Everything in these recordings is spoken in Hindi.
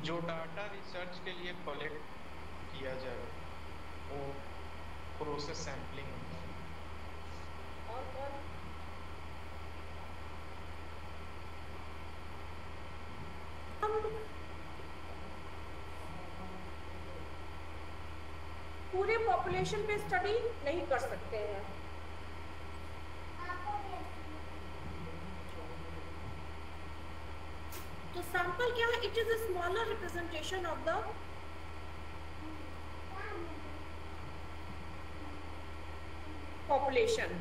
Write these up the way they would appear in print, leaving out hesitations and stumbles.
जो डाटा रिसर्च के लिए कलेक्ट किया जाए वो प्रोसेस सैम्पलिंग होता है। और कौन? हम पूरे पॉपुलेशन पे स्टडी नहीं कर सकते हैं। तो सैंपल क्या है? It is a smaller representation of the population.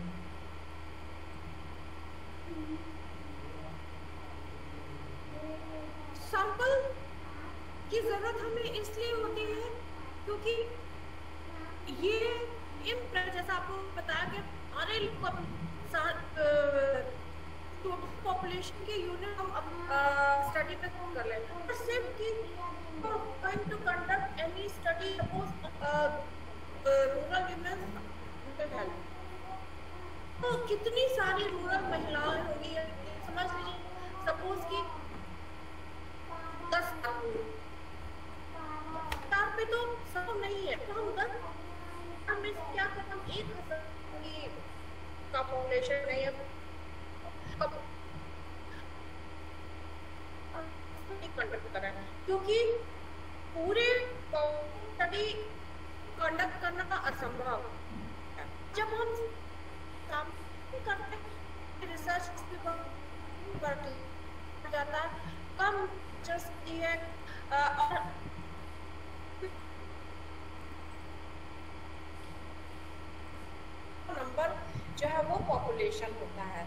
Sample की जरूरत हमें इसलिए होती है क्योंकि ये जैसा आपको बताया कि अरे टोटल पॉपुलेशन के यूनिट हम स्टडी पे कर लें, और सिर्फ कि going to conduct any study suppose rural women mental health, तो कितनी सारी रूरल महिलाएं होंगी, समझ लीजिए सपोज कि 10 पे तो सब नहीं है, तो हम 10 में क्या करते हम 1,000 का पॉपुलेशन नहीं है कंडक्ट कर रहे हैं, क्योंकि पूरे स्टडी कंडक्ट करना असंभव है। जब हम काम करते हैं रिसर्च करते जाता है कम जस्ट ये और नंबर जो है वो पॉपुलेशन होता है।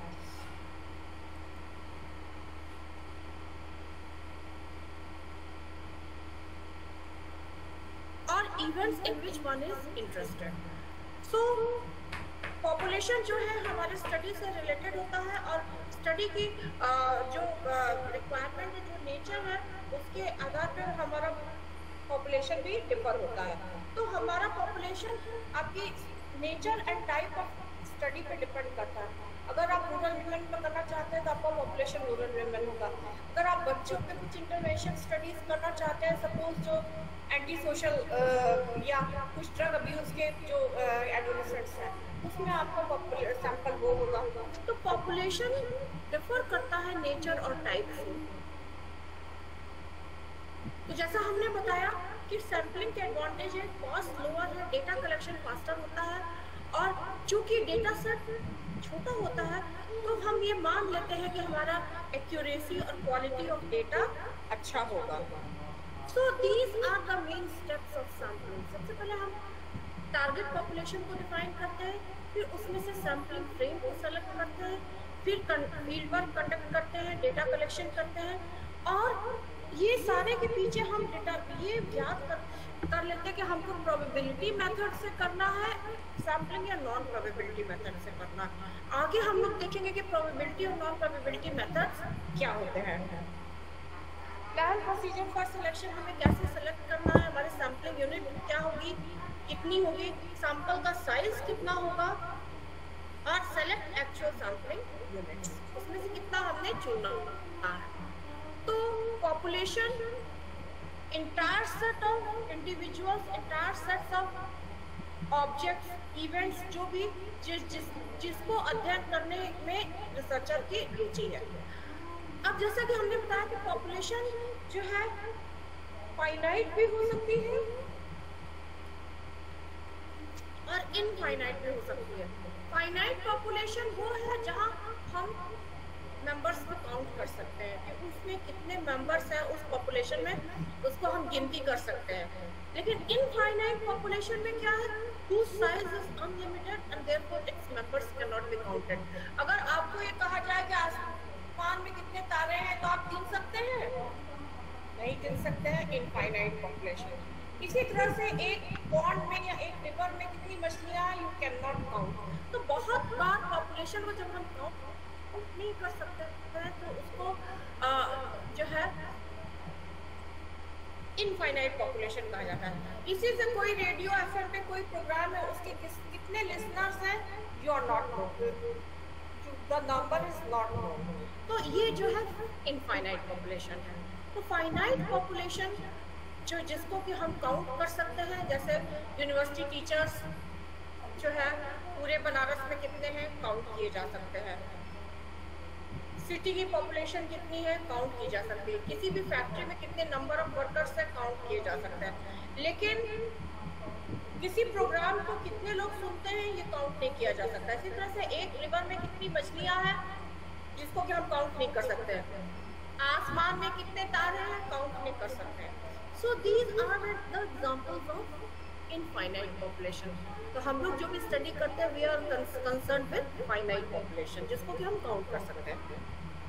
और events in which one is interested. So population जो है हमारे स्टडी से रिलेटेड होता है, और स्टडी की जो रिक्वायरमेंट है, जो नेचर है, उसके आधार पर हमारा पॉपुलेशन भी डिफर होता है। तो हमारा पॉपुलेशन आपकी nature and type of study पे डिपेंड करता है। अगर आप रूरल विमेन में करना चाहते हैं तो आपका पॉपुलेशन रूरल विमेन होगा। अगर आप बच्चों पे कुछ इंटरवेंशन स्टडीज करना चाहते हैं, सपोज जो एंटी सोशल या कुछ ड्रग अब्यूज के जो एडोलेसेंट्स हैं, उसमें आपका सैंपल वो होगा। तो पॉपुलेशन डिफर करता है नेचर और टाइप से। तो जैसा हमने बताया कि सैम्पलिंग के एडवांटेज है, कॉस्ट लोअर है, डेटा कलेक्शन फास्टर होता है, और चूंकि डेटा सेट छोटा होता है तो हम ये मान लेते हैं कि हमारा एक्यूरेसी और क्वालिटी ऑफ डेटा अच्छा होगा। So these are the main steps of sampling. सबसे पहले हम टारगेट पॉपुलेशन को डिफाइन करते हैं, फिर उसमें से सैम्पलिंग फ्रेम को सेलेक्ट करते हैं, फिर फील्ड वर्क कंडक्ट करते हैं, डेटा कलेक्शन करते हैं, और ये सारे के पीछे हम ये ज्ञात कर लेते हैं कि हमको प्रोबेबिलिटी मेथड से करना है सैम्पलिंग या नॉन प्रोबेबिलिटी मेथड से करना है। आगे हम लोग देखेंगे कि प्रोबेबिलिटी और नॉन प्रोबेबिलिटी मेथड्स क्या होते हैं। प्लान प्रोसीजर फॉर सिलेक्शन, हमें कैसे सेलेक्ट करना है, हमारी सैम्पलिंग यूनिट क्या होगी, कितनी होगी, सैंपल का साइज कितना होगा, और सेलेक्ट एक्चुअल सैम्पलिंग यूनिट्स, उसमें से कितना हमने चुनना है। तो population entire set of individuals, entire sets of objects, events, जो भी जिसको अध्ययन करने में रिसर्चर की रुचि है। अब जैसा कि हमने बताया कि पॉपुलेशन जो है फाइनाइट भी हो सकती है और इनफाइनाइट भी हो सकती है। फाइनाइट पॉपुलेशन वो है जहां हम मेंबर्स को काउंट कर सकते हैं कि उसमें कितने मेंबर्स हैं उस पॉपुलेशन में, उसको हम गिनती कर सकते हैं। लेकिन इनफाइनाइट पॉपुलेशन में क्या है, whose size is unlimited and therefore its members cannot be counted। अगर आपको ये कहा जाए कि आसमान में कितने तारे हैं तो आप गिन सकते हैं, नहीं गिन सकते हैं, इनफाइनाइट पॉपुलेशन। इसी तरह से एक पॉन्ड में या एक रिवर में कितनी मछलियां यू कैन नॉट काउंट। तो बहुत बार पॉपुलेशन को जब हम काउंट नहीं कर सकते हैं तो उसको जो है इनफाइनाइट पॉपुलेशन कहा जाता है। इसी से कोई रेडियो एफएम पे कोई प्रोग्राम है, उसके कितने लिसनर्स हैं, you are not known, the number is not known. तो ये जो है इनफाइनाइट पॉपुलेशन है। तो फाइनाइट पॉपुलेशन जो जिसको कि हम काउंट कर सकते हैं, जैसे यूनिवर्सिटी टीचर्स जो है पूरे बनारस में कितने हैं, काउंट किए जा सकते हैं। सिटी की पॉपुलेशन कितनी है, काउंट की जा सकती है। किसी भी फैक्ट्री में कितने नंबर ऑफ वर्कर्स है, काउंट किए जा सकते हैं। लेकिन किसी प्रोग्राम को कितने लोग सुनते हैं, ये काउंट नहीं किया जा सकता। इसी तरह से एक रिवर में कितनी मछलियां हैं, जिसको कि हम काउंट नहीं कर सकते। आसमान में कितने तारे हैं, काउंट नहीं कर सकते। So these are the examples of infinite population. तो हम लोग जो भी स्टडी करते हैं, we are concern with finite population, जिसको कि हम काउंट कर सकते हैं।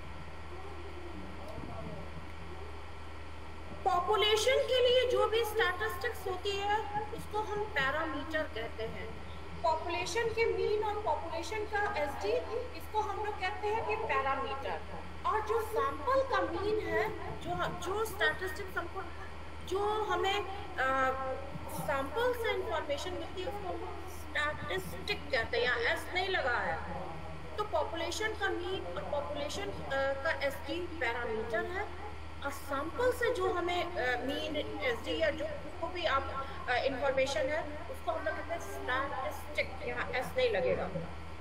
पॉपुलेशन के लिए जो भी स्टैटिस्टिक्स होती है, उसको हम पैरामीटर कहते हैं। पॉपुलेशन के मीन और पॉपुलेशन का एसडी, इसको हम लोग कहते हैं कि पैरामीटर। और जो सैंपल का मीन है, जो स्टैटिस्टिक्स हमको, जो हमें सैंपल से इंफॉर्मेशन मिलती है, उसको हम स्टैटिस्टिक कहते हैं। यहाँ एस नहीं लगा है। तो पॉपुलेशन का मीन और पॉपुलेशन का एसडी पैरामीटर है, और सैंपल से जो हमें मीन एसडी या जो भी आप इंफॉर्मेशन है, उसको हम लोग कहते हैं स्टैटिस्टिक। यहाँ एस नहीं लगेगा।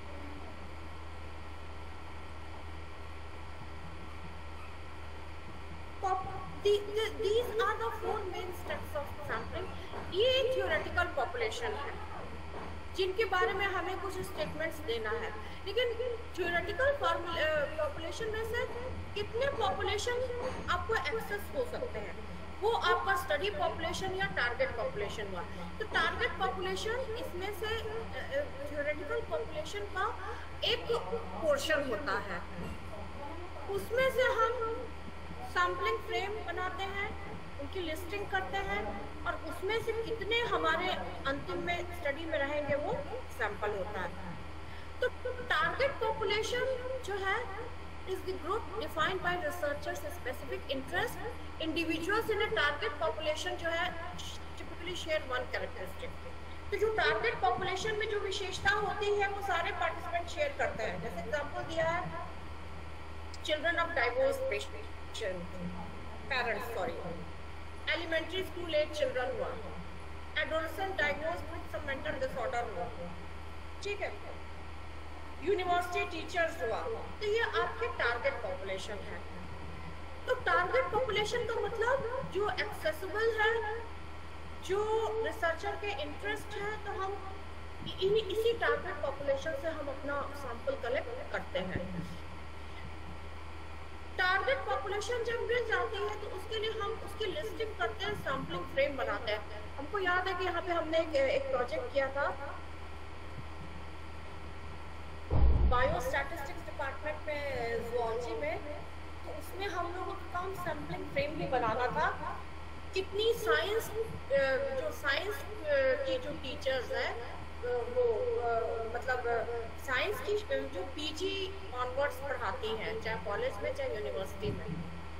These are the four main steps of sampling. ये theoretical population है, जिनके बारे में हमें कुछ स्टेटमेंट्स देना है। लेकिन थ्योरेटिकल पॉपुलेशन में से कितने पॉपुलेशन आपको एक्सेस हो सकते हैं, वो आपका स्टडी पॉपुलेशन या टारगेट पॉपुलेशन हुआ। तो टारगेट पॉपुलेशन इसमें से थ्योरेटिकल पॉपुलेशन का एक पोर्शन होता है। उसमें से हम सैम्पलिंग फ्रेम बनाते हैं, उनकी लिस्टिंग करते हैं, और उसमें से कितने हमारे अंतिम में स्टडी में रहेंगे, वो सैंपल होता है। तो टारगेट पॉपुलेशन जो है is the group defined by researchers specific interest। individuals in a target population जो है typically share one characteristic। तो जो टारगेट पॉपुलेशन में जो विशेषता होती है, वो सारे पार्टिसिपेंट शेयर करते हैं। जैसे एग्जांपल दिया है, children of divorce parents, elementary school age children हुआ, adolescent diagnose with some mental disorder हुआ, ठीक है, यूनिवर्सिटी टीचर्स हुआ। तो ये आपके टारगेट पॉपुलेशन है। तो टारगेट पॉपुलेशन का मतलब जो एक्सेसिबल है, जो रिसर्चर के इंटरेस्ट है, तो हम इसी टारगेट पॉपुलेशन से हम अपना सैंपल कलेक्ट करते हैं। टारगेट पॉपुलेशन जब मिल जाती है, तो उसके लिए हम उसकी लिस्टिंग करते हैं, सैम्पलिंग फ्रेम बनाते हैं। हमको याद है कि यहाँ पे हमने एक प्रोजेक्ट किया था बायो स्टैटिस्टिक्स डिपार्टमेंट में, जूलॉजी में। तो उसमें हम लोगों का काम सैम्पलिंग फ्रेम भी बनाना था। कितनी साइंस, जो साइंस की जो टीचर्स हैं, वो मतलब साइंस की जो पीजी ऑनवर्ड्स पढ़ाती हैं, चाहे कॉलेज में चाहे यूनिवर्सिटी में,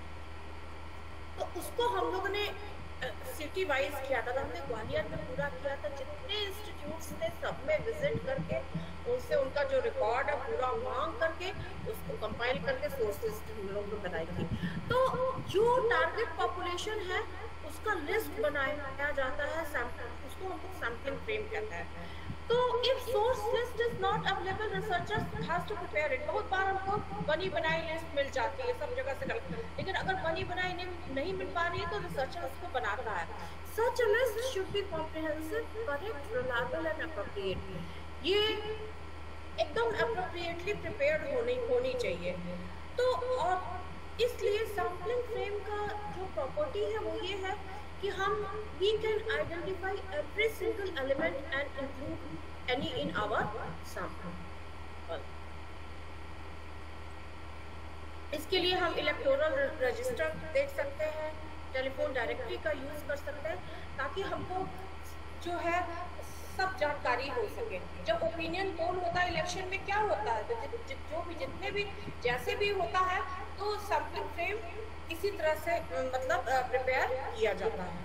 तो उसको हम लोगों ने सिटी वाइज किया था। तो हमने ग्वालियर में पूरा किया था, जितने इंस्टीट्यूट्स थे सब में विजिट करके उनसे उनका जो रिकॉर्ड है पूरा मांग करके उसको कंपाइल करके सोर्सेज हम लोग ने बनाई थी। तो जो टारगेट पॉपुलेशन है, उसका लिस्ट बनाया जाता है, उसको हम लोग सैम्पलिंग फ्रेम कहते हैं। तो if source list is not available, researcher has to prepare it. बहुत बार हमको बनी बनाई लिस्ट मिल जाती है सब जगह से, लेकिन अगर बनी बनाई नहीं मिल पा रही है, तो रिसर्चर उसको बनाता है। Such a list should be comprehensive, correct, reliable and appropriate. ये एकदम एप्रोप्रिएटली प्रिपेयर्ड होनी चाहिए। तो और इसलिए सैम्पलिंग फ्रेम का जो प्रॉपर्टी है, वो ये है कि we can identify every single element and include any in our sample। इसके लिए हम इलेक्टोरल रजिस्टर देख सकते हैं, टेलीफोन डायरेक्टरी का यूज कर सकते हैं, ताकि हमको जो है सब जानकारी हो सके। जब ओपिनियन पोल होता है इलेक्शन में, क्या होता है, तो जो भी जितने भी जैसे भी होता है, तो सैम्पलिंग फ्रेम इसी तरह से मतलब प्रिपेयर किया जाता है।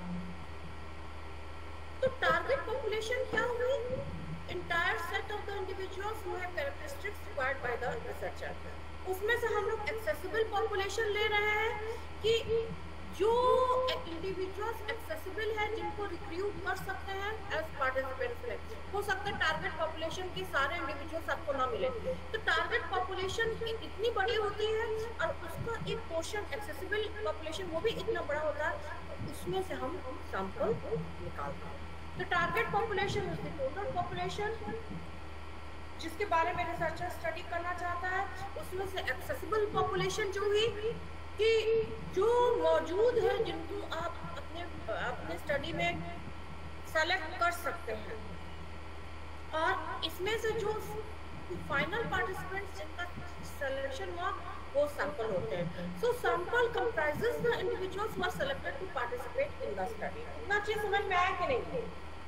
तो टारगेट पॉपुलेशन क्या हुई? Entire set of the individuals who have characteristics required by the researcher. उसमें से हम लोग एक्सेसिबल पॉपुलेशन ले रहे हैं कि जो इंडिविजुअल्स एक्सेसिबल है जिनको रिक्रूट कर सकते हैं एज पार्टिसिपेंट्स में। हो सकता है टारगेट पॉपुलेशन के सारे इंडिविजुअल्स आपको ना मिले, तो टारगेट पॉपुलेशन इतनी बड़ी होती है और उसका एक पोर्शन एक्सेसिबल पॉपुलेशन वो भी इतना बड़ा होता है, तो उसमें से हम सैंपल निकालते हैं। तो target population is the total population जिसके बारे में रिसर्चर स्टडी करना चाहता है, उसमें से एक्सेसिबल पॉपुलेशन जो हुई कि जो मौजूद है जिनको आप अपने स्टडी में सेलेक्ट कर सकते हैं, और इसमें से जो फाइनल पार्टिसिपेंट्स जिनका सिलेक्शन हुआ वो सैंपल होते हैं। So sample comprises the individuals who are selected to participate in the study. इतना चीज समझ में आया कि नहीं?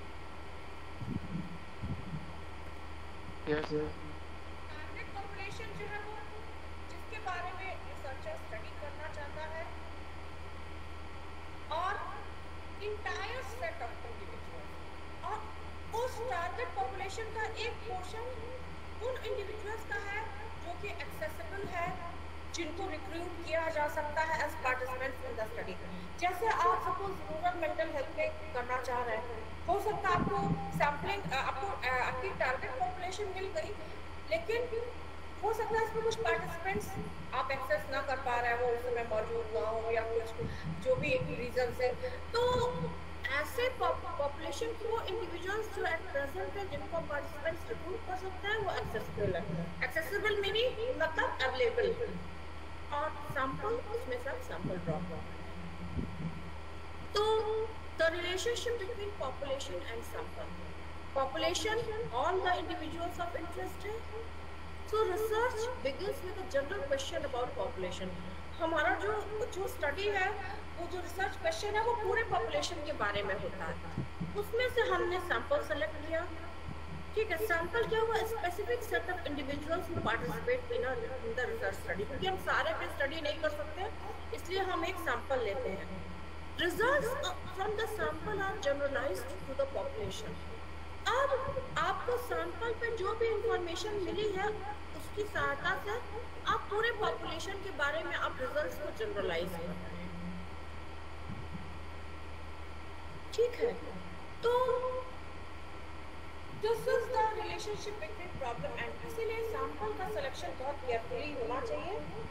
यस टारगेट पॉपुलेशन जो है वो जिसके बारे में रिसर्चर स्टडी करना चाहता है, और इंटायर सेट ऑफ इंडिविजुअल्स, और उस टारगेट पॉपुलेशन का एक पोर्शन उन इंडिविजुअल्स का है जो कि एक्सेसिबल है, जिनको रिक्रूट किया जा सकता है as participants in the study. जैसे आप सपोज रूरल मेंटल हेल्थ में करना चाह रहे हैं, हो सकता है आपको सैम्पलिंग आपकी टारगेट पॉपुलेशन मिल गई, लेकिन हो सकता है इसमें कुछ पार्टिसिपेंट्स आप एक्सेस ना कर पा रहे हैं, वो उस समय मौजूद ना हो या कुछ जो भी रीजन से, तो ऐसे पॉपुलेशन को इंडिविजुअल्स जो एट प्रेजेंट है जिनको पार्टिसिपेंट्स रिक्रूट कर सकते हैं वो एक्सेसिबल है। एक्सेसिबल मीनिंग मतलब अवेलेबल, और सैंपल उसमें सब सैंपल ड्रॉप हुआ। तो the relationship between population and sample. Population, all the individuals of interest है. So research begins with a general question about population. हमारा जो स्टडी है, वो जो रिसर्च क्वेश्चन है वो पूरे पॉपुलेशन के बारे में होता है। उसमें से हमने सैंपल सेलेक्ट किया, ठीक है। सैंपल क्या हुआ? Specific set of individuals who participate in the research study, क्योंकि हम सारे पे स्टडी नहीं कर सकते, इसलिए हम एक सैंपल लेते हैं। Results from the sample are generalized to the population. अब आपको सैंपल पे जो भी इंफॉर्मेशन मिली है उसकी सहायता से आप पूरे पॉपुलेशन के बारे में आप रिजल्ट्स को जनरलाइज करते हैं, ठीक है। तो this is the relationship between problem and, इसीलिए सैंपल का सिलेक्शन बहुत केयरफुली होना चाहिए।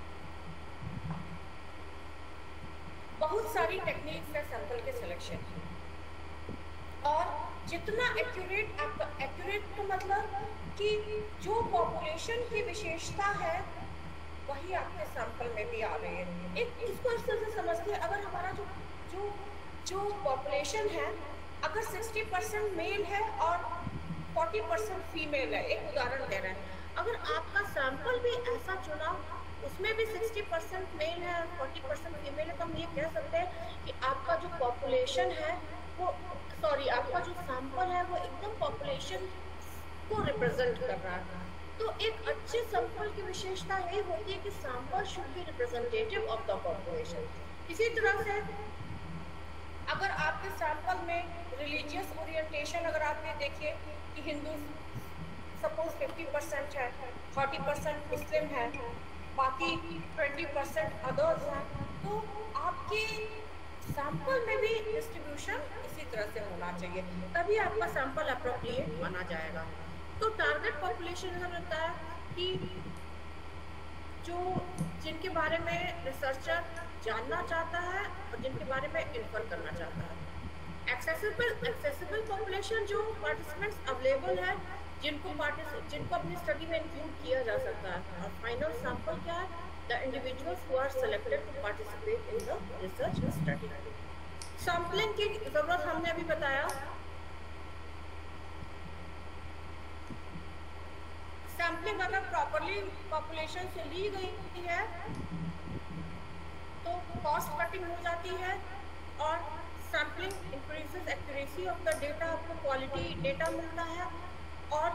बहुत सारी टेक्निक्स है सैंपल के सिलेक्शन की, और जितना एक्यूरेट आपका, एक्यूरेट का मतलब कि जो पॉपुलेशन की विशेषता है वही आपके सैंपल में भी आ रही है। एक इसको इस तरह से समझते हैं, अगर हमारा जो पॉपुलेशन है अगर 60% मेल है और 40% फीमेल है, एक उदाहरण दे रहे हैं, अगर आपका सैंपल भी ऐसा चुना उसमें भी 60% मेल है और 40% फीमेल है, तो हम ये कह सकते हैं कि आपका जो पॉपुलेशन है वो, सॉरी, आपका जो सैंपल है वो एकदम पॉपुलेशन को रिप्रेजेंट कर रहा है। तो एक अच्छे सैंपल की विशेषता यही होती है कि sample should be representative of the population. इसी तरह से अगर आपके सैंपल में रिलीजियस ओरिएंटेशन अगर आप ये देखिए कि हिंदू सपोज 50% है, 40% मुस्लिम है, बाकी 20% अदर्स हैं, तो आपके सैंपल में भी डिस्ट्रीब्यूशन इसी तरह से होना चाहिए, तभी आपका सैंपल अप्रोप्रिएट माना जाएगा। तो टारगेट पॉपुलेशन हम रहता है कि जो जिनके बारे में रिसर्चर जानना चाहता है और जिनके बारे में इन्फर करना चाहता है। एक्सेसिबल पॉपुलेशन जो पार्टिसिपेंट्स अवेलेबल है, जिनको अपनी स्टडी में इंक्लूड किया जा सकता है। और फाइनल सैंपल क्या है? The individuals who are selected to participate in the research study. Sampling की जरूरत हमने अभी बताया। सैंपलिंग अगर प्रॉपरली पॉपुलेशन से ली गई है तो कॉस्ट कटिंग हो जाती है, और sampling increases accuracy of the data, आपको क्वालिटी डेटा मिलता है। और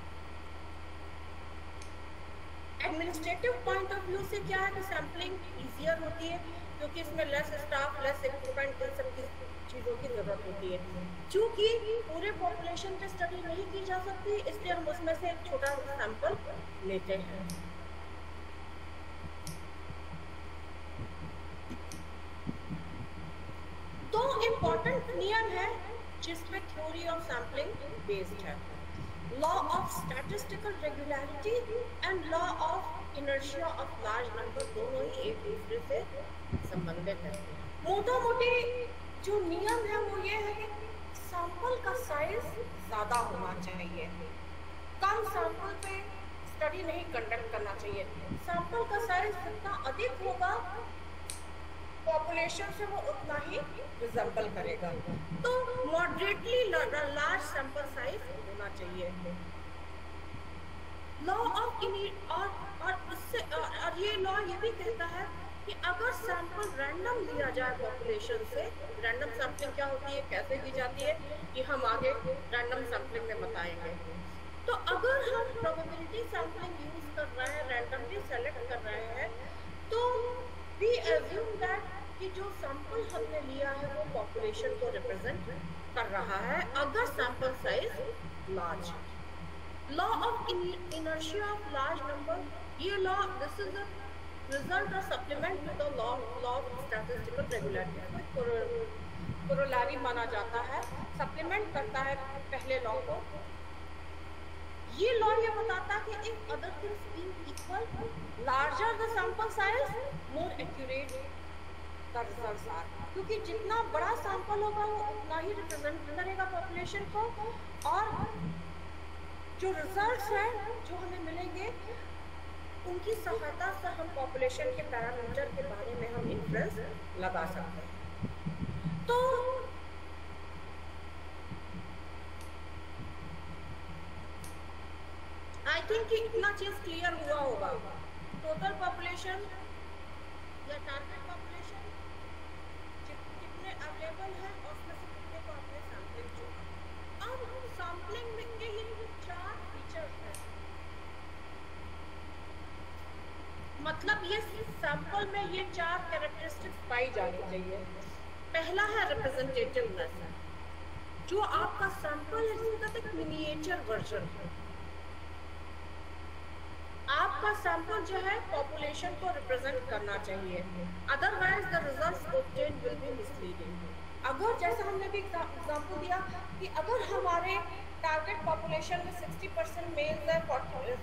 एडमिनिस्ट्रेटिव पॉइंट ऑफ व्यू से क्या है कि सैंपलिंग ईजियर होती है, क्योंकि इसमें लेस स्टाफ, लेस इक्विपमेंट, इन सब चीज़ों की ज़रूरत होती है। क्योंकि पूरे पॉपुलेशन पे स्टडी नहीं की जा सकती, इसलिए हम उसमें से एक छोटा सैंपल लेते हैं। इम्पोर्टेंट नियम है जिसमें थ्योरी ऑफ सैम्पलिंग बेस्ड है। Law of statistical regularity and law of inertia of large number दोनों ही एक दूसरे से संबंधित है। मोटा मोटी जो नियम है वो ये है कि सैंपल का साइज ज्यादा होना चाहिए, कम सैंपल पे स्टडी नहीं कंडक्ट करना चाहिए। सैंपल का साइज जितना अधिक होगा पॉपुलेशन से वो उतना ही रिजम्बल करेगा। तो मॉडरेटली लार्ज सैंपल साइज होना चाहिए। लॉ ऑफ और ये लॉ ये भी कहता है कि अगर सैंपल रैंडम लिया जाए पॉपुलेशन से, रैंडम सैम्पलिंग क्या होती है, कैसे की जाती है, कि हम आगे रैंडम सैम्पलिंग में बताएंगे। तो अगर हम प्रोबेबिलिटी सैम्पलिंग यूज कर रहे हैं, रैंडमली सेलेक्ट कर रहे हैं, तो वी अज्यूम दैट कि जो सैंपल हमने लिया है वो पॉपुलेशन को रिप्रेजेंट कर रहा है अगर सैंपल साइज लार्ज है। Law of inertia of large number, ये law this is a result और supplement to the law of statistical regularity, corollary माना जाता है, सप्लीमेंट करता है पहले लॉ को। ये लॉ ये बताता है कि if other things being equal, larger the sample size more accurate the results are, क्योंकि जितना बड़ा सैंपल होगा वो उतना ही रिप्रेजेंट करेगा पॉपुलेशन को, और जो रिजल्ट्स हैं जो हमें मिलेंगे उनकी सहायता से हम पॉपुलेशन के पैरामीटर के बारे में हम इन्फ्लुएंस लगा सकते हैं। तो आई थिंक कि इतना चीज क्लियर हुआ होगा। टोटल पॉपुलेशन या टारगेट पॉपुलेशन कितने अवेलेबल है और उसमें से कितने को आपने सैंपलिंग चुना। अब सैंपलिंग में के ये 4 फीचर्स हैं, मतलब ये सैंपल में ये 4 कैरेक्टरिस्टिक्स पाई जानी चाहिए। पहला है रिप्रेजेंटेटिवनेस, जो आपका सैंपल है इसका एक मिनिएचर वर्जन है। आपका सैंपल जो है पॉपुलेशन को रिप्रेजेंट करना चाहिए, otherwise the results obtained will be misleading. अगर जैसा हमने भी एग्जांपल दिया कि अगर हमारे टारगेट पॉपुलेशन में 60% मेल है,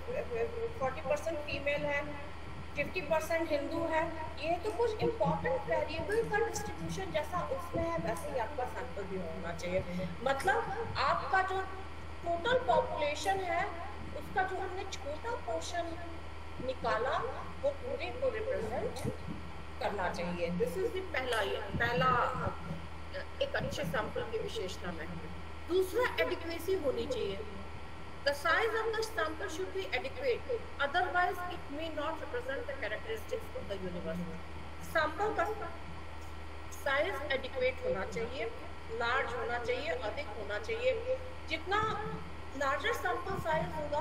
40% फीमेल है, 50% हिंदू है, ये तो कुछ इम्पोर्टेंट वेरिएबल का डिस्ट्रीब्यूशन जैसा उसमें है वैसे ही आपका सैंपल भी होना चाहिए। मतलब आपका जो टोटल पॉपुलेशन है उसका जो हमने छोटा पोर्शन निकाला वो पूरे को रिप्रेजेंट करना चाहिए। दिस इज द पहला एक अच्छे सैंपल की विशेषता में। दूसरा एडिक्वेसी होनी चाहिए। The size of the sample should be adequate, otherwise it may not represent the characteristics of the universe. Sample का size adequate होना चाहिए, large होना चाहिए, अधिक होना चाहिए। जितना larger sample size होगा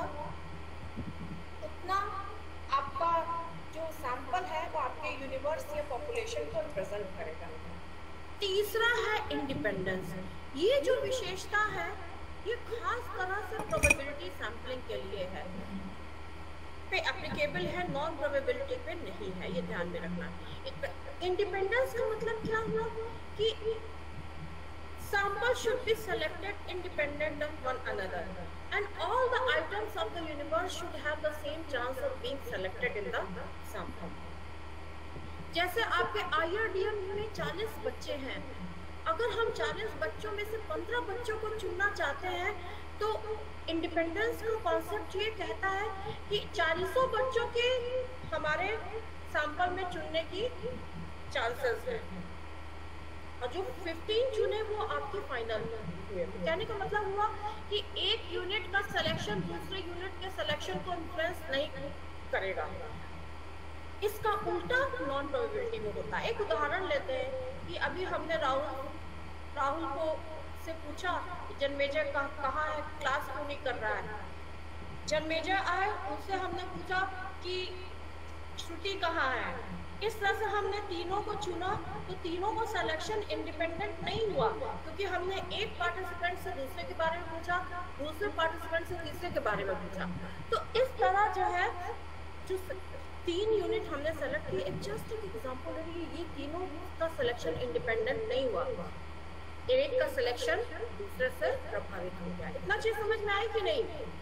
उतना आपका जो sample है वो आपके यूनिवर्स या पॉपुलेशन को रिप्रेजेंट करेगा। तीसरा है इंडिपेंडेंस। ये जो विशेषता है ये खास तरह से प्रोबेबिलिटी सैम्पलिंग के लिए है, पे एप्लीकेबल है, नॉन प्रोबेबिलिटी पे नहीं है, ये ध्यान में रखना। इंडिपेंडेंस का मतलब क्या हुआ कि sample should be selected independent of one another and all the items of the universe should have the same chance of being selected in the sample. जैसे आपके आईआरडीएम में 40 बच्चे हैं, अगर हम 40 बच्चों में से 15 बच्चों को चुनना चाहते हैं तो इंडिपेंडेंस का कॉन्सेप्ट ये कहता है कि 400 बच्चों के हमारे सैंपल में चुनने की चांसेस है और जो 15 चुने वो आपके फाइनल हुए। कहने का मतलब हुआ कि एक यूनिट का सिलेक्शन दूसरे यूनिट के सिलेक्शन को इन्फ्लुएंस नहीं करेगा। इसका उल्टा नॉन प्रोबेबिलिटी में होता है। एक उदाहरण लेते हैं कि अभी हमने राहुल को से पूछा जन्मेजय कहाँ है, क्लास क्यों नहीं कर रहा है। जन्मेजय आए, उससे हमने पूछा कि श्रुति कहाँ है। इस तरह से हमने तीनों को चुना तो तीनों को सिलेक्शन इंडिपेंडेंट नहीं हुआ, क्योंकि हमने एक पार्टिसिपेंट से दूसरे के बारे में पूछा, दूसरे पार्टिसिपेंट से तीसरे के बारे में पूछा। तो इस तरह जो है जो 3 यूनिट हमने सेलेक्ट किए, जस्ट एक एग्जांपल है कि ये तीनों का सिलेक्शन इंडिपेंडेंट नहीं हुआ। एक का सिलेक्शन दूसरे से प्रभावित हो गया। इतना चीज समझ में आई कि नहीं?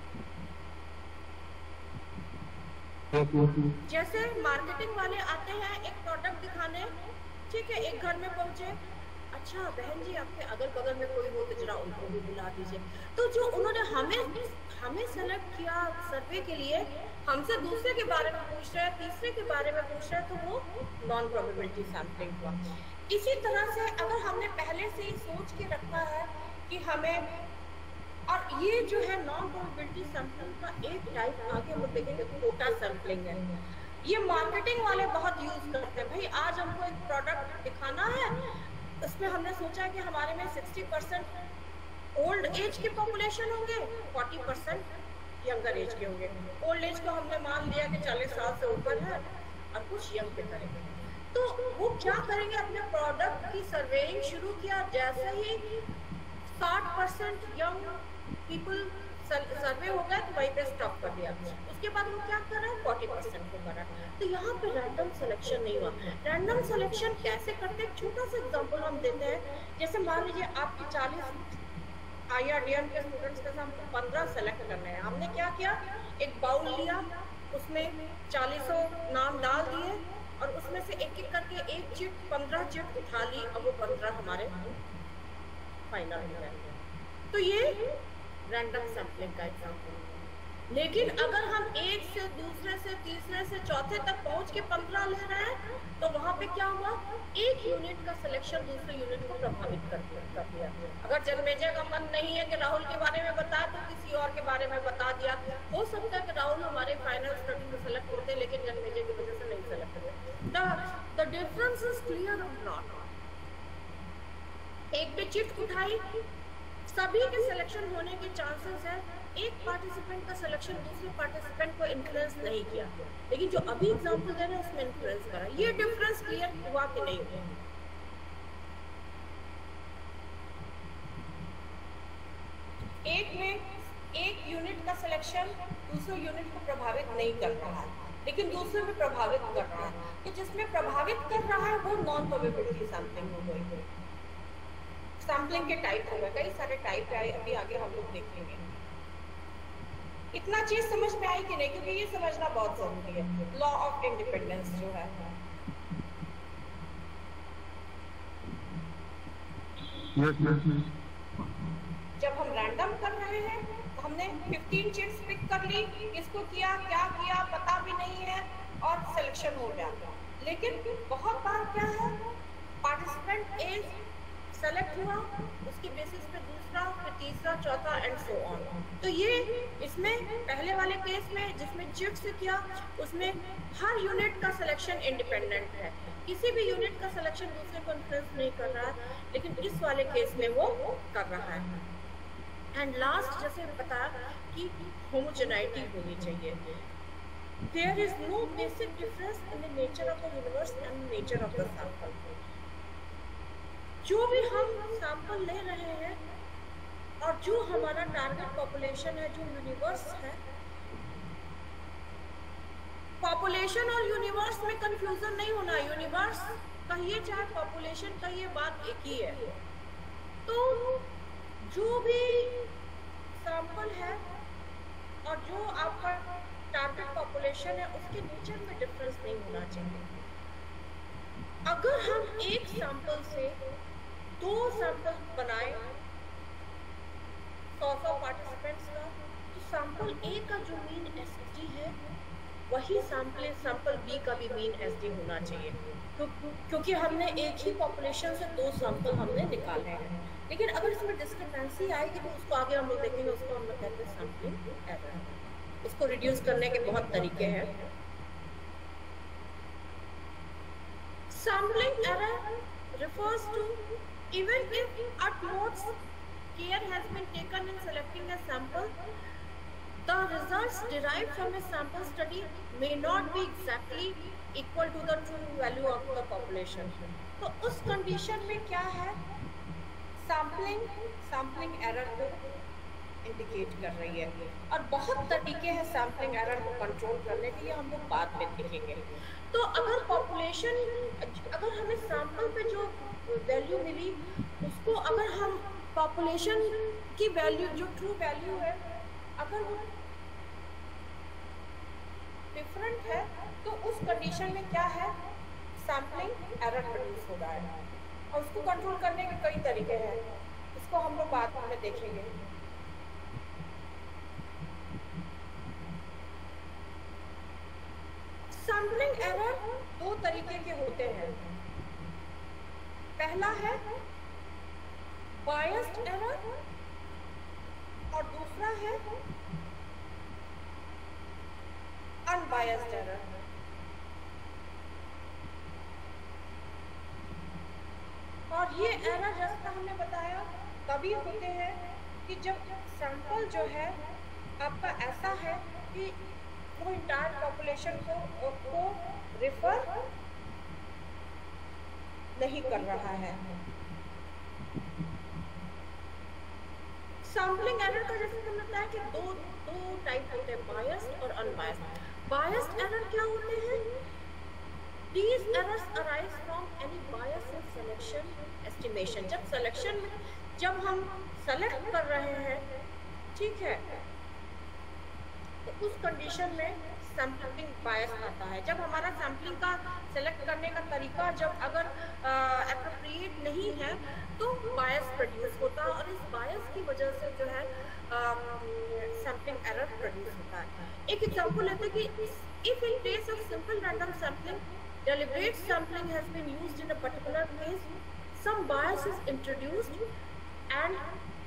जैसे मार्केटिंग वाले आते हैं एक प्रोडक्ट दिखाने, ठीक है, एक घर में पहुंचे, अच्छा बहन जी आपके अगल बगल में कोई हो तो जरा उनको भी बुला दीजिए। तो जो उन्होंने हमें सेलेक्ट किया सर्वे के लिए, हमसे दूसरे के बारे में पूछ रहे हैं, तीसरे के बारे में पूछ रहे हैं, तो वो नॉन प्रोबेबिलिटी सैम्पलिंग हुआ। इसी तरह से अगर हमने पहले से ही सोच के रखा है कि हमें, और ये जो है नॉन प्रोबेबिलिटी सैम्पलिंग का एक टाइप आगे हम देखेंगे कोटा सैम्पलिंग है। ये मार्केटिंग वाले बहुत यूज करते हैं। भाई आज हमको एक प्रोडक्ट दिखाना है, उसमें हमने सोचा कि हमारे में 60% ओल्ड एज के पॉपुलेशन होंगे, 40% यंगर एज के होंगे। ओल्ड एज को हमने मान लिया कि 40 साल से ऊपर है और कुछ यंग पे करेंगे। तो वो क्या करेंगे, अपने प्रोडक्ट की सर्वेइंग शुरू किया। जैसे ही 60% यंग पीपल सर्वे हो गया तो वहीं पे स्टॉप कर दिया। उसके बाद वो क्या कर रहा है, 40% को कर रहा है। तो यहाँ पे रैंडम सिलेक्शन नहीं हुआ। रैंडम सिलेक्शन कैसे करते हैं, एक छोटा सा एग्जांपल हम देते हैं। जैसे मान लीजिए आपकी 40 IRDM के स्टूडेंट्स में से हमको 15 सेलेक्ट करने हैं। हमने क्या किया, एक बाउल लिया, उसमें 40 नाम डाल दिए और उसमें से एक एक करके एक चिट 15 चिट उठा ली। अब वो 15 हमारे फाइनल हो गए। तो ये रैंडम सैम्पलिंग का एग्जाम्पल। लेकिन अगर हम एक से दूसरे से तीसरे से चौथे तक पहुंच के 15 ले रहे हैं, तो वहां पे क्या हुआ, एक यूनिट का सिलेक्शन दूसरे यूनिट को प्रभावित कर दिया। अगर जन्मेजय का मन नहीं है कि राहुल के बारे में बताया तो किसी और के बारे में बता दिया। हो सकता है कि राहुल हमारे फाइनल स्टडी में सेलेक्ट होते, लेकिन जन्मेजय की वजह से नहीं सेलेक्ट हुए। द डिफरेंस इज क्लियर और नॉट। एक पे चिट उठाई, सभी के सिलेक्शन होने के चांसेस है। एक पार्टिसिपेंट का सिलेक्शन दूसरे पार्टिसिपेंट को इन्फ्लुएंस नहीं किया, लेकिन जो अभी एग्जांपल दे रहे हैं उसमें इन्फ्लुएंस करा। ये डिफरेंस क्लियर हुआ कि नहीं? एक में एक यूनिट का सिलेक्शन दूसरे यूनिट को प्रभावित नहीं कर रहा है, लेकिन दूसरे में प्रभावित कर रहा है। तो जिसमें प्रभावित कर रहा है वो नॉन प्रोबेबिलिटी सैम्पलिंग हो गई। सैम्पलिंग के टाइप हो गए, कई सारे टाइप है, अभी आगे हम लोग देखेंगे। इतना चीज समझ में आई कि नहीं? क्योंकि ये समझना बहुत जरूरी है। लॉ ऑफ इंडिपेंडेंस जो है, जब हम रैंडम कर रहे हैं तो हमने 15 चिट्स पिक कर ली, किसको किया, क्या किया पता भी नहीं है और सिलेक्शन हो गया। लेकिन बहुत बार क्या है, पार्टिसिपेंट ए सेलेक्ट हुआ, उसकी बेसिस पे दूसरा, फिर तीसरा, चौथा एंड सो ऑन। तो ये इसमें पहले वाले केस में जिसमें चिट से किया, उसमें हर यूनिट का सिलेक्शन इंडिपेंडेंट है, किसी भी यूनिट का सिलेक्शन दूसरे को इन्फ्लुएंस नहीं कर रहा है। लेकिन इस वाले केस में वो कर रहा है। एंड लास्ट जैसे बताया कि होमोजेनाइटी होनी चाहिए। There is no basic difference in the nature of the universe and nature of the sample. जो भी हम सैंपल ले रहे हैं और जो हमारा टारगेट पॉपुलेशन है, जो यूनिवर्स है, पॉपुलेशन और यूनिवर्स में कंफ्यूजन नहीं होना। यूनिवर्स कहिए चाहे पॉपुलेशन कहिए, बात एक ही है। तो जो भी सैंपल है और जो आपका टारगेट पॉपुलेशन है, उसके नेचर में डिफरेंस नहीं होना चाहिए। अगर हम एक सैंपल से 2 सैंपल बनाए 100 पार्टिसिपेंट्स का, तो सैंपल ए का जो मीन एसडी है वही सैंपल बी का भी मीन एसडी होना चाहिए, क्योंकि हमने एक ही पॉपुलेशन से 2 सैंपल हमने निकाले हैं। लेकिन अगर इसमें डिस्क्रिपेंसी आएगी तो उसको आगे हम लोग देखेंगे, उसको हम लोग कहते हैं सैंपलिंग एरर। उसको रिड्यूस करने के बहुत तरीके हैं। Sampling error refers to even if utmost care has been taken in selecting a sample, the results derived from a sample study may not be exactly equal to the true value of the population. तो उस कंडीशन में क्या है, सैम्पलिंग एरर को इंडिकेट कर रही है। और बहुत तरीके हैं सैम्पलिंग एरर को कंट्रोल करने के लिए, हम लोग बाद में देखेंगे। तो अगर पॉपुलेशन, अगर हमें सैंपल पे जो वैल्यू मिली उसको अगर पॉपुलेशन की वैल्यू जो ट्रू वैल्यू है अगर वो डिफरेंट है तो उस कंडीशन में क्या है, सैम्पलिंग एरर प्रोड्यूस होगा है। और उसको कंट्रोल करने के कई तरीके हैं, इसको हम लोग बाद में देखेंगे। सैम्पलिंग एरर दो तरीके के होते हैं। पहला है बायस्ड एरर और दूसरा है अनबायस्ड एरर। और ये एरर जैसा हमने बताया तभी होते हैं कि जब सैंपल जो है आपका ऐसा है कि वो इंटायर पॉपुलेशन को रिफर नहीं कर रहा है। सैम्पलिंग एरर का जैसे हमने बताया कि दो टाइप होते हैं, बायस्ड और अनबायस्ड। बायस्ड एरर क्या होते हैं? These errors arise from any bias in selection estimation। जब सिलेक्शन में जब हम सेलेक्ट कर रहे हैं, ठीक है, तो उस कंडीशन में सैम्पलिंग बायस आता है। जब हमारा सैम्पलिंग का सेलेक्ट करने का तरीका जब अगर एप्रोप्रिएट नहीं है तो बायस प्रोड्यूस होता है और इस बायस की वजह से जो है सैम्पलिंग एरर प्रोड्यूस होता है। एक एग्जांपल लेते हैं कि if in case of simple random sampling deliberate sampling has been used in a particular case, some bias is introduced and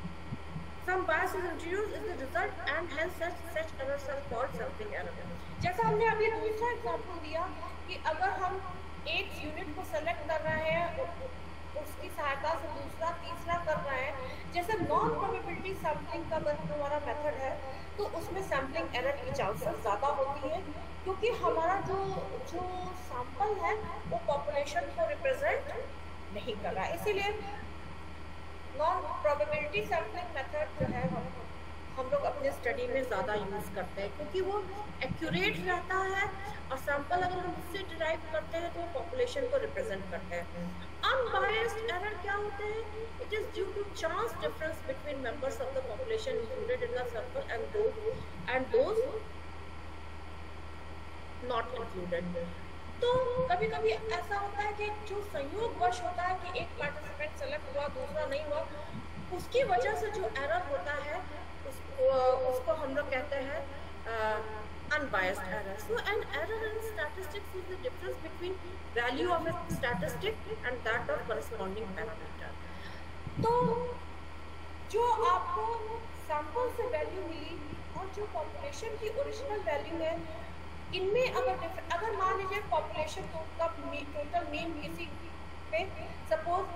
is the result and hence such errors are called sampling error। जैसा हमने अभी दूसरा एग्जांपल दिया कि अगर हम एक यूनिट को सेलेक्ट कर रहे हैं, उसकी सहायता से दूसरा तीसरा कर रहे हैं, जैसे नॉन प्रोबेबिलिटी सैम्पलिंग का हमारा मेथड है तो उसमें सैम्पलिंग एरर की चांसेस ज़्यादा होती है क्योंकि हमारा जो सैंपल है वो पॉपुलेशन को रिप्रेजेंट नहीं कर रहा है। इसीलिए नॉन प्रोबेबिलिटी सैम्पलिंग मेथड जो है हम लोग अपने स्टडी में ज़्यादा यूज़ करते हैं क्योंकि वो एक्यूरेट रहता है और सैंपल अगर हम उससे डिराइव करते हैं तो वो पॉपुलेशन को रिप्रेजेंट करते हैं। अनबायस्ड एरर क्या होते हैं? It is due to chance difference between members of the population included in the sample and those not included. तो कभी कभी ऐसा होता है कि जो संयोगवश होता है कि एक पार्टिसिपेंट सेलेक्ट हुआ दूसरा नहीं हुआ, उसकी वजह से जो एरर होता है उसको हम लोग कहते हैं unbiased error। So an error in statistics is the difference between value of a statistic and that of corresponding parameter। तो जो आपको सैंपल से वैल्यू मिली और जो पॉपुलेशन की ओरिजिनल वैल्यू है, इनमें अगर मान लीजिए पॉपुलेशन का टोटल मीन किसी पे सपोज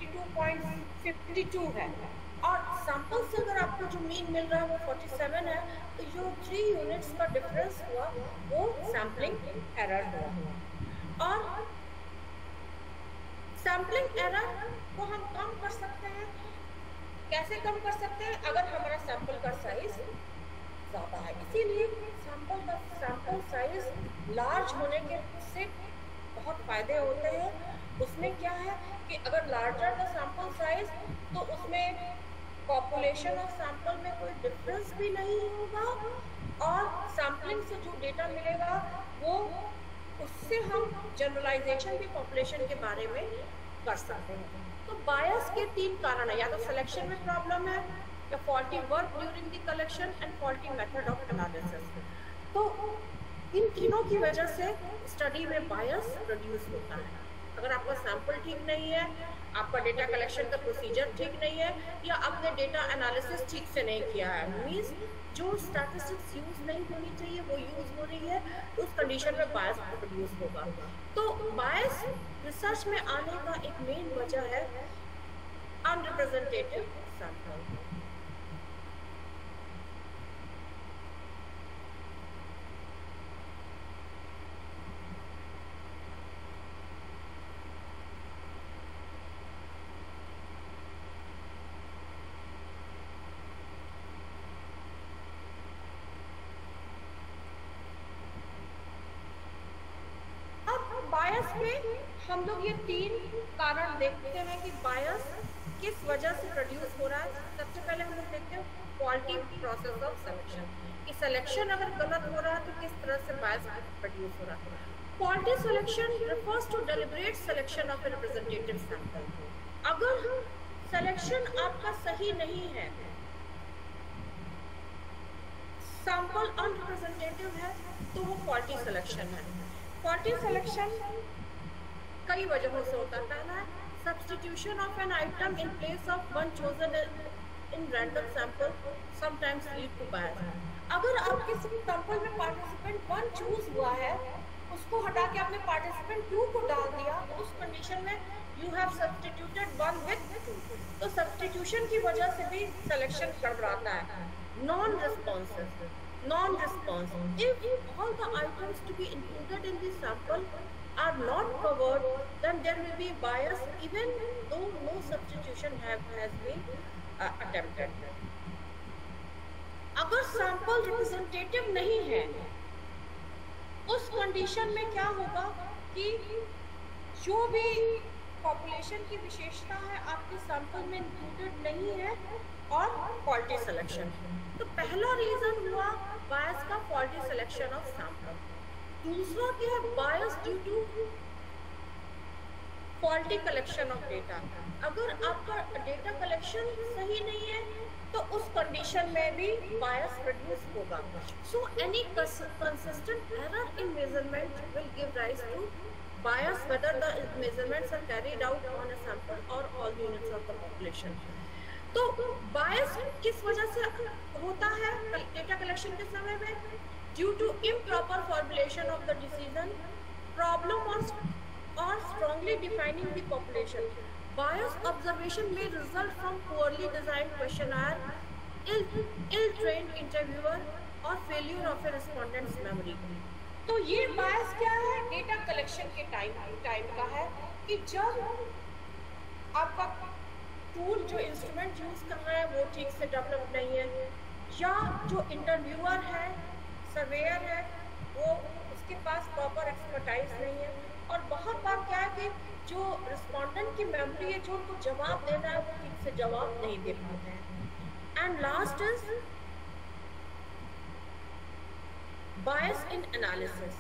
52.52 है और सैंपल से अगर आपको जो मीन मिल रहा है वो 47 है, तो जो 3 यूनिट्स का डिफरेंस हुआ वो सैम्पलिंग एरर हुआ। और सैम्पलिंग एरर को हम कम कर सकते हैं। कैसे कम कर सकते हैं? अगर हमारा सैंपल का साइज ज़्यादा है, इसीलिए सैंपल साइज लार्ज होने के से बहुत फायदे होते हैं। उसमें क्या है कि अगर लार्जर द सैंपल साइज तो उसमें पॉपुलेशन और सैंपल में कोई डिफरेंस भी नहीं होगा और सैम्पलिंग से जो डेटा मिलेगा वो उससे हम जनरलाइजेशन भी पॉपुलेशन के बारे में कर सकते हैं। तो बायस के 3 कारण है, या तो सिलेक्शन में प्रॉब्लम है या faulty work during the collection and faulty method of analysis. तो इन तीनों की वजह से स्टडी में बायस प्रोड्यूस होता है। अगर आपका सैंपल ठीक नहीं है, आपका डेटा कलेक्शन का प्रोसीजर ठीक नहीं है या आपने डेटा एनालिसिस ठीक से नहीं किया है, मीन्स जो स्टैटिस्टिक्स यूज नहीं होनी चाहिए वो यूज हो रही है, तो उस कंडीशन में बायस प्रोड्यूस होगा। तो बायस रिसर्च में आने का एक मेन वजह है अनरिप्रेजेंटेटिव सैंपल। बायस में हम लोग ये 3 कारण देखते हैं कि बायस किस वजह से प्रोड्यूस हो रहा है। सबसे पहले हम लोग देखते हैं क्वालिटी प्रोसेस ऑफ सिलेक्शन, कि सिलेक्शन अगर गलत हो रहा है तो किस तरह से बायस प्रोड्यूस हो रहा है। Quality selection refers to deliberate selection of a representative sample। अगर सिलेक्शन आपका सही नहीं है, सैंपल अनरिप्रेजेंटेटिव है, तो वो क्वालिटी सिलेक्शन है। क्वालिटी सिलेक्शन कई वजहों से होता है। पहला है substitution of an item in place of one chosen in random sample sometimes lead to bias. अगर आपके सैंपल में पार्टिसिपेंट 1 चूज हुआ है, उसको हटा के आपने पार्टिसिपेंट 2 को डाल दिया, तो उस कंडीशन में यू हैव सब्स्टिट्यूटेड 1 विद 2। तो सब्स्टिट्यूशन की वजह से भी सिलेक्शन गड़बड़ाता है। Non responsive, non response, if all the items to be included in the sample are not covered, then there will be bias even though no substitution has been attempted। अगर सैंपल रिप्रेजेंटेटिव नहीं है, उस कंडीशन में क्या होगा कि जो भी पॉपुलेशन की विशेषता है आपके सैंपल में इंक्लूडेड नहीं है, और क्वालिटी सिलेक्शन। तो पहला रीजन हुआ बायस का क्वालिटी सिलेक्शन ऑफ सैंपल। दूसरा क्या है, bias due to quality collection of data. अगर आपका डेटा कलेक्शन सही नहीं है तो उस कंडीशन में भी बायस प्रोड्यूस होगा। So any consistent error in measurement will give rise to bias whether the measurements are carried out on a sample or all units of the population। तो bias किस वजह से होता है डेटा कलेक्शन के समय में? Due to improper formulation of the decision, problem or strongly defining the population, bias observation may result from poorly designed questionnaire, ill-trained interviewer, or failure of a respondent's memory। तो ये बायस क्या है? डेटा कलेक्शन के टाइम का है कि जब आपका टूल जो इंस्ट्रूमेंट यूज कर रहा है वो ठीक से डेवलप नहीं है, या जो इंटरव्यूअर है, सर्वेयर है, वो उसके पास प्रॉपर एक्सपर्टाइज नहीं है, और बहुत बार क्या है कि जो रिस्पोंडेंट की मेमोरी है, जो उनको जवाब देना है वो ठीक से जवाब नहीं दे पाते हैं। And last is bias in analysis।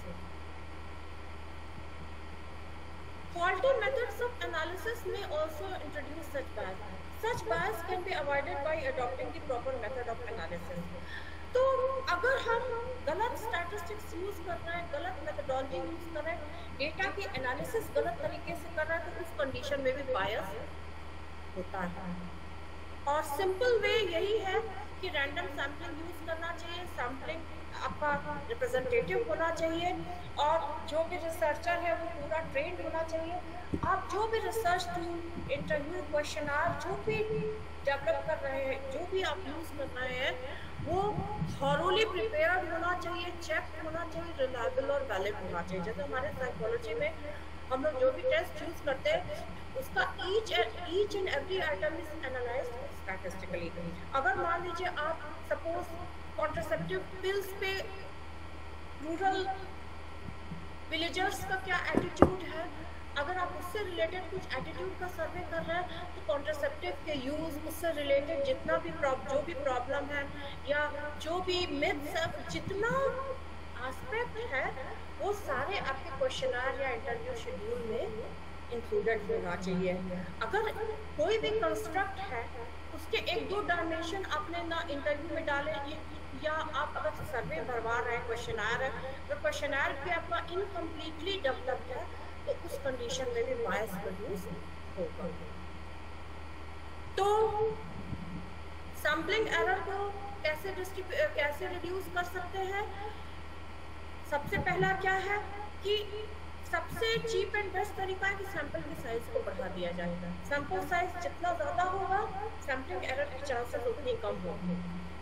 Faulty methods of analysis may also introduce such bias। Such bias can be avoided by adopting the proper method of analysis। तो अगर हम गलत स्टैटिस्टिक्स यूज कर रहे हैं, गलत मेथोडोलॉजी यूज कर रहे हैं, डेटा की एनालिसिस गलत तरीके से कर रहे हैं, तो उस कंडीशन में भी बायस होता है। और सिंपल वे यही है कि रैंडम सैम्पलिंग यूज करना चाहिए, सैम्पलिंग आपका रिप्रेजेंटेटिव होना चाहिए, और जो भी रिसर्चर है वो पूरा ट्रेंड होना चाहिए। आप जो भी रिसर्च टूल, इंटरव्यू, क्वेश्चनर जो भी डेवलप कर रहे हैं, जो भी आप यूज कर रहे हैं, वो थॉरोली प्रिपेयर्ड होना चाहिए, चेक होना चाहिए, रिलायबल और वैलिड होना चाहिए। जैसे हमारे साइकोलॉजी में हम लोग जो भी टेस्ट यूज करते हैं, उसका each and every item is analysed statistically. अगर मान लीजिए आप सपोज कॉन्ट्रासेप्टिव पिल्स पे रूरल विलेजर्स का क्या एटीट्यूड है, अगर आप उससे रिलेटेड कुछ एटीट्यूड का सर्वे कर रहे हैं, तो कॉन्ट्रासेप्टिव के यूज, उससे रिलेटेड जितना भी जो भी प्रॉब्लम है या जो भी मिथ्स है, जितना एस्पेक्ट है, वो सारे आपके क्वेश्चनर या इंटरव्यू शेड्यूल में इंक्लूडेड होना चाहिए। अगर कोई भी कंस्ट्रक्ट है, उसके 1-2 डायमेंशन आपने ना इंटरव्यू में डाले, या आप अगर सर्वे भरवा रहे हैं, क्वेश्चनर है, तो क्वेश्चनर भी आपका इनकम्प्लीटली डेवलप्ड है, तो उस कंडीशन में भी बायस प्रोड्यूस होगा। तो सैम्पलिंग एरर को कैसे रिड्यूस कर सकते हैं? सबसे पहला क्या है कि सबसे चीप एंड बेस्ट तरीका है कि सैंपल की साइज को बढ़ा दिया जाए। सैंपल साइज जितना ज़्यादा होगा, सैम्पलिंग एरर की चांसेस उतनी कम होंगे।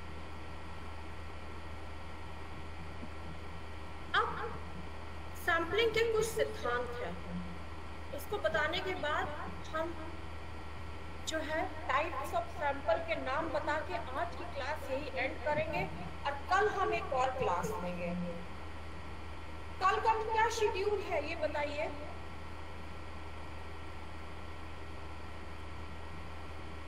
अब सैम्पलिंग के कुछ सिद्धांत हैं, इसको बताने के बाद हम जो है टाइप्स ऑफ सैंपल के नाम बता के आज की क्लास यही एंड करेंगे, और कल हम एक और क्लास लेंगे। कल का क्या शेड्यूल है ये बताइए?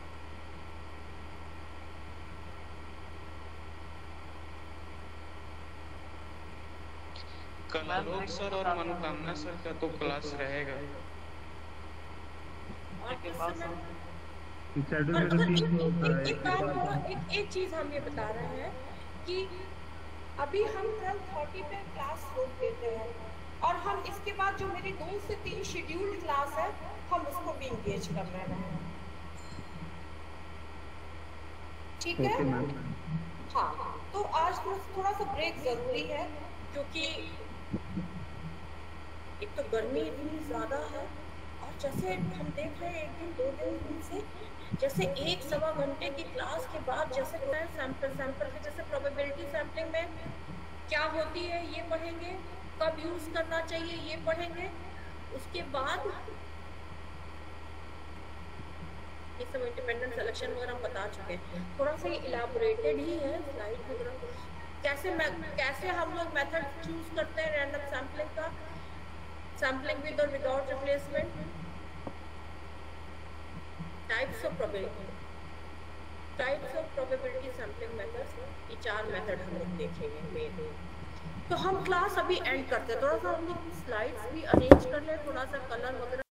कल आलोक सर और मनोकामना सर का तो क्लास रहेगा। और किस समय शेड्यूल और में तो अगर 3 को होता है। एक बात और एक चीज हम ये बता रहे हैं कि अभी हम 12:30 पे क्लास रोक देते हैं और हम इसके बाद जो मेरी 2 से 3 शेड्यूल्ड क्लास है हम उसको भी इंगेज कर रहे हैं। ठीक है? Okay ma'am. हाँ, तो आज थोड़ा सा ब्रेक जरूरी है क्योंकि एक तो गर्मी इतनी ज्यादा है और जैसे हम देख रहे हैं 1 दिन 2 दिन से जैसे 1-1.25 घंटे की क्लास के बाद जैसे सैंपल के जैसे प्रोबेबिलिटी सैम्पलिंग में क्या होती है ये पढ़ेंगे, कब यूज करना चाहिए ये पढ़ेंगे, उसके बाद ये सब इंडिपेंडेंट सिलेक्शन वगैरह हम बता चुके हैं। थोड़ा सा ये इलाबोरेटेड ही है स्लाइड वगैरह कैसे हम लोग मेथड चूज करते हैं रैंडम सैम्पलिंग का, सैम्पलिंग विद और without replacement, types of probability sampling methods, ये 4 मेथड हम लोग देखेंगे मेन। तो हम क्लास अभी एंड करते हैं, थोड़ा सा हम लोग स्लाइड्स भी अरेंज कर ले, थोड़ा सा कलर वगैरह